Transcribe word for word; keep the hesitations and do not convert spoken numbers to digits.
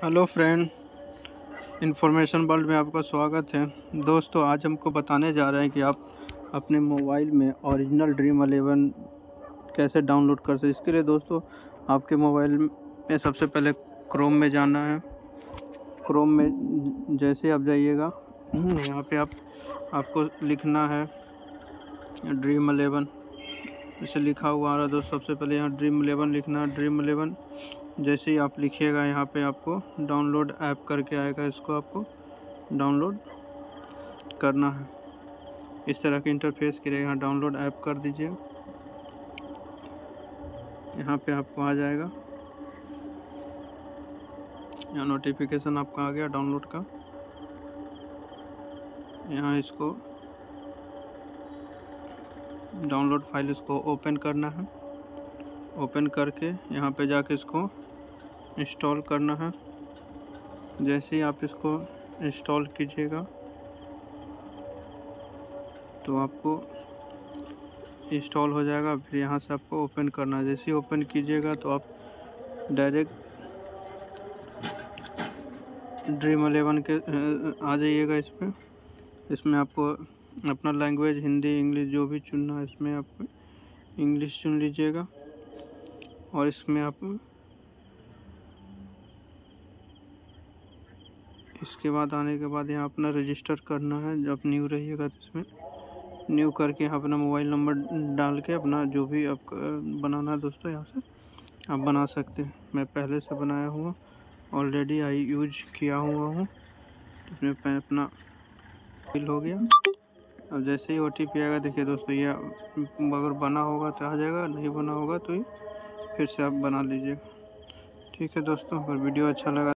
Hello friend, information world में आपका स्वागत है। दोस्तों, आज हमको बताने जा रहे हैं कि आप अपने मोबाइल में ओरिजिनल ड्रीम इलेवन कैसे डाउनलोड कर सकते। इसके लिए दोस्तों आपके मोबाइल में सबसे पहले क्रोम में जाना है। क्रोम में जैसे आप जाइएगा, यहाँ पे आप आपको लिखना है ड्रीम इलेवन। जैसे लिखा हुआ आ रहा है दोस्तों, सबसे पहले यहाँ ड्रीम इलेवन लिखना है। ड्रीम इलेवन जैसे ही आप लिखिएगा, यहाँ पे आपको डाउनलोड ऐप करके आएगा, इसको आपको डाउनलोड करना है। इस तरह के इंटरफेस के लिए यहाँ डाउनलोड ऐप कर दीजिए। यहाँ पे आपको आ जाएगा, यहाँ नोटिफिकेशन आपका आ गया डाउनलोड का। यहाँ इसको डाउनलोड फाइल इसको ओपन करना है। ओपन करके यहाँ पे जाके इसको इंस्टॉल करना है। जैसे ही आप इसको इंस्टॉल कीजिएगा तो आपको इंस्टॉल हो जाएगा। फिर यहाँ से आपको ओपन करना है। जैसे ही ओपन कीजिएगा तो आप डायरेक्ट ड्रीम इलेवन के आ जाइएगा। इस पर इसमें आपको अपना लैंग्वेज हिंदी इंग्लिश जो भी चुनना है, इसमें आप इंग्लिश चुन लीजिएगा। और इसमें आप इसके बाद आने के बाद यहाँ अपना रजिस्टर करना है। जब न्यू रहिएगा तो इसमें न्यू करके अपना मोबाइल नंबर डाल के अपना जो भी आप बनाना है दोस्तों, यहाँ से आप बना सकते हैं। मैं पहले से बनाया हुआ ऑलरेडी आई यूज किया हुआ हूँ, इसमें अपना फिल हो गया। अब जैसे ही ओ टी पी आएगा, देखिए दोस्तों, ये अगर बना होगा तो आ जाएगा, नहीं बना होगा तो फिर से आप बना लीजिएगा। ठीक है दोस्तों, अगर वीडियो अच्छा लगा